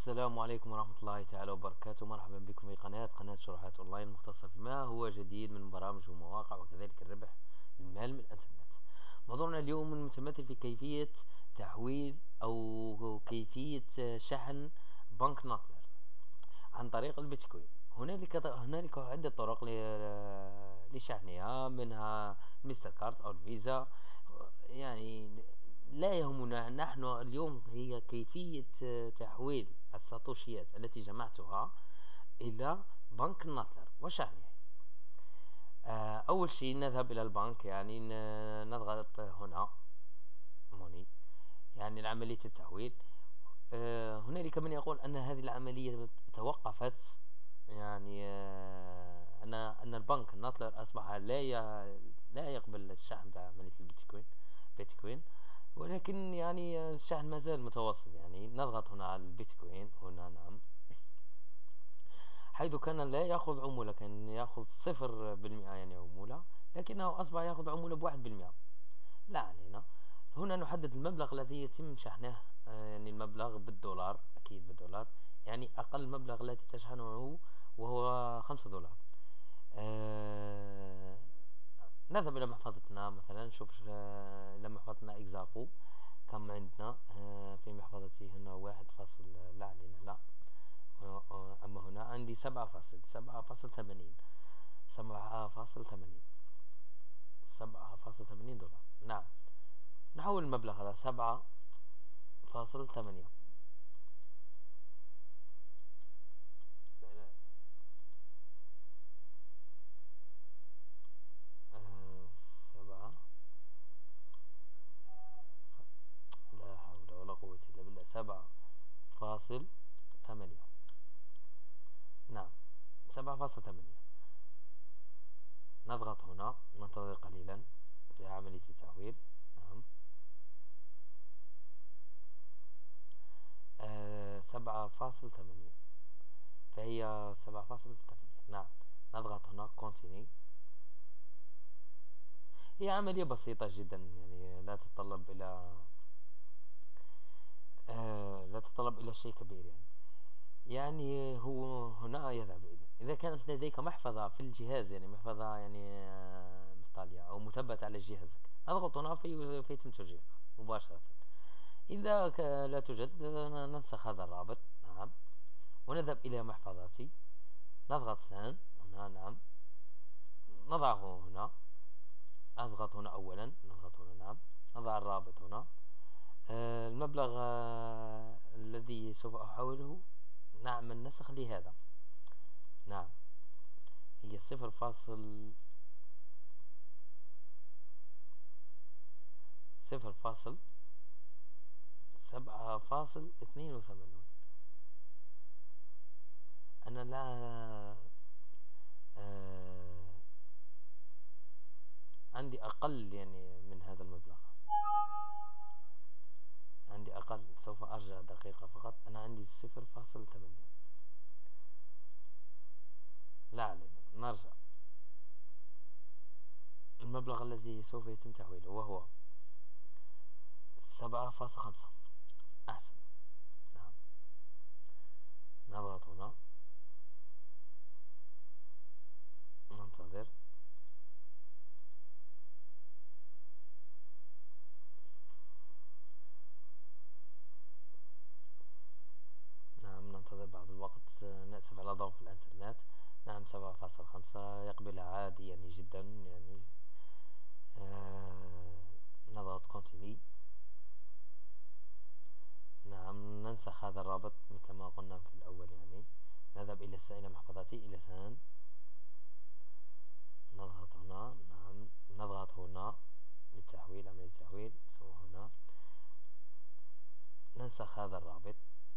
السلام عليكم ورحمة الله تعالى وبركاته. مرحبا بكم في قناة شروحات أونلاين مختصة فيما هو جديد من برامج ومواقع وكذلك الربح المال من الإنترنت. موضوعنا اليوم متمثل في كيفية تحويل أو كيفية شحن بنك ناتلر عن طريق البيتكوين. هنالك عدة طرق لشحنها، منها مستر كارت أو الفيزا. يعني لا يهمنا نحن اليوم هي كيفية تحويل الساتوشيات التي جمعتها إلى بنك الناتلر وشحنها. أول شيء نذهب إلى البنك، يعني نضغط هنا موني، يعني عملية التحويل. هنالك من يقول أن هذه العملية توقفت، يعني أن البنك الناتلر أصبح لا يقبل الشحن بعملية بيتكوين، ولكن يعني الشحن ما زال متواصل. يعني نضغط هنا على البيتكوين هنا، نعم، حيث كان لا يأخذ عمولة، كان يأخذ 0% يعني عمولة، لكنه أصبح يأخذ عمولة ب1%. لا علينا. هنا نحدد المبلغ الذي يتم شحنه، يعني المبلغ بالدولار، أكيد بالدولار، يعني أقل مبلغ الذي تشحنه وهو $5. آه نذهب إلى محفظتنا مثلا، نشوف إلى محفظتنا إكزابو كم عندنا. في محفظتي هنا 1 لا علينا، لا. أما هنا عندي 7.80 $7.80. نعم، نحول المبلغ هذا 7.8. 7، لا حول ولا قوة إلا بالله، 7.8. نعم، 7.8. نضغط هنا، ننتظر قليلا في عملية التحويل. نعم، 7.8، فهي 7.8. نعم، نضغط هنا كونتيني. هي عملية بسيطة جدا، يعني لا تتطلب إلى شيء كبير. يعني هو هنا يذهب إذا كانت لديك محفظة في الجهاز، يعني محفظة يعني مستعلية أو مثبتة على جهازك، اضغط هنا فيتم تشغيلها مباشرة. إذا لا توجد، ننسخ هذا الرابط. نعم، ونذهب إلى محفظتي، نضغط سان هنا، نعم، نضعه هنا، أضغط هنا أولا، نضغط هنا، نعم، نضع الرابط هنا. المبلغ الذي سوف أحوله، نعمل نسخ لهذا. نعم، هي 0.7.82. أنا لا عندي أقل يعني من هذا المبلغ، عندي أقل. سوف أرجع دقيقة فقط، أنا عندي 0.8. لا علينا، نرجع. المبلغ الذي سوف يتم تحويله وهو 7.5. أحسن. نعم، نضغط هنا، ننتظر. نعم، ننتظر بعض الوقت، نأسف على ضعف الإنترنت. نعم، 7.5 يقبلها عادي يعني جدا، يعني نضغط كونتيني. نعم، ننسخ هذا الرابط مثل ما قلنا في الأول. يعني نذهب إلى محفظتي، إلى سان، نضغط هنا. نعم، نضغط هنا للتحويل، عملية التحويل سوى هنا، ننسخ هذا الرابط،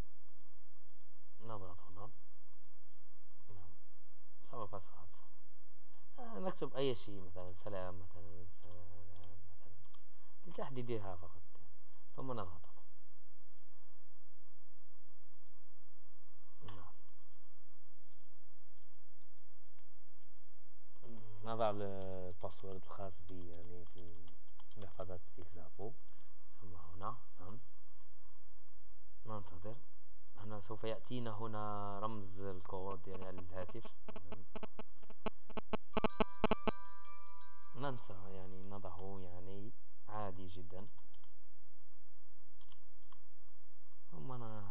نضغط هنا. نعم، 7.5. نكتب أي شيء، مثلا سلام، مثلا سلام، مثلا لتحديدها فقط يعني. ثم نضغط هنا. نعم، نضع الباسورد الخاص بي يعني في محفظة إكزابو، ثم هنا. نعم، ننتظر. هنا سوف يأتينا هنا رمز الكود يعني على الهاتف. ننسى يعني نضعه يعني عادي جدا. ثم هنا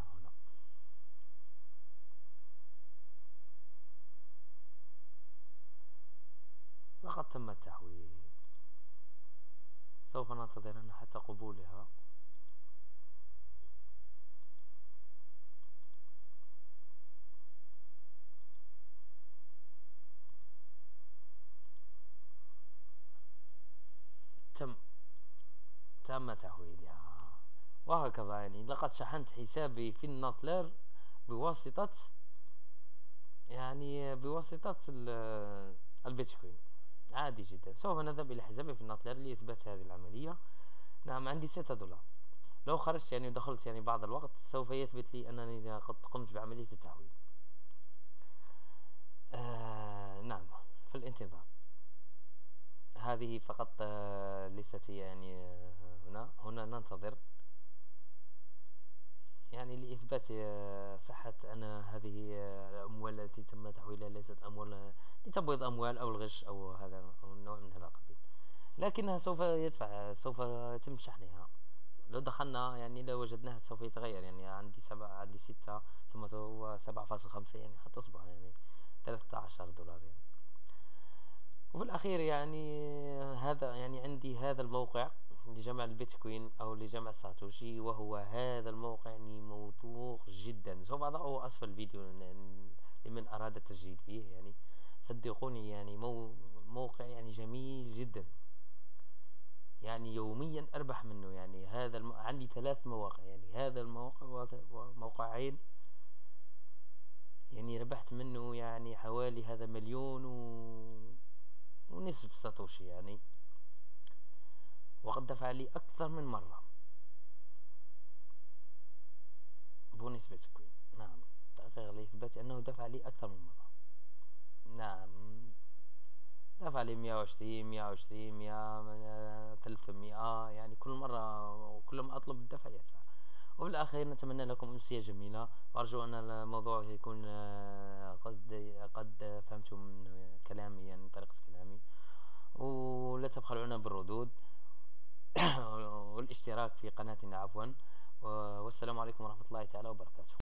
لقد تم التحويل. سوف ننتظر حتى قبولها. تم تحويلها. وهكذا يعني لقد شحنت حسابي في الناتلر بواسطة البيتكوين. عادي جدا. سوف نذهب إلى حسابي في الناتلر لإثبات هذه العملية. نعم عندي $6. لو خرجت يعني ودخلت يعني بعض الوقت سوف يثبت لي أنني قد قمت بعملية التحويل. نعم في الانتظار. هذه فقط ليست يعني هنا ننتظر يعني لإثبات صحة أن هذه الأموال التي تم تحويلها ليست أموال لتبويض أموال أو الغش أو هذا أو النوع من هذا القبيل، لكنها سوف يتم شحنها. لو دخلنا يعني لو وجدناها سوف يتغير يعني عندي 6 ثم هو 7.5 يعني حتى تصبح يعني $13 يعني. وفي الأخير يعني هذا يعني عندي هذا الموقع لجمع البيتكوين أو لجمع الساتوشي، وهو هذا الموقع يعني موثوق جدا. سوف أضعه أسفل الفيديو لمن أراد التسجيل فيه يعني. صدقوني يعني موقع يعني جميل جدا يعني يوميا أربح منه يعني. عندي 3 مواقع يعني. هذا الموقع وموقعين يعني ربحت منه يعني حوالي هذا 1.5 مليون ساتوشي يعني. وقد دفع لي أكثر من مرة بونس بيتكوين. نعم تحقيق لإثبات أنه دفع لي أكثر من مرة. نعم دفع لي 120 120 100 300 يعني كل مرة، وكل ما أطلب الدفع يدفع. وفي الأخير نتمنى لكم أمسية جميلة، وأرجو أن الموضوع يكون قد فهمتم من كلامي يعني طريقة كلامي، ولا تبخلوا علينا بالردود والاشتراك في قناتنا عفوا. والسلام عليكم ورحمة الله تعالى وبركاته.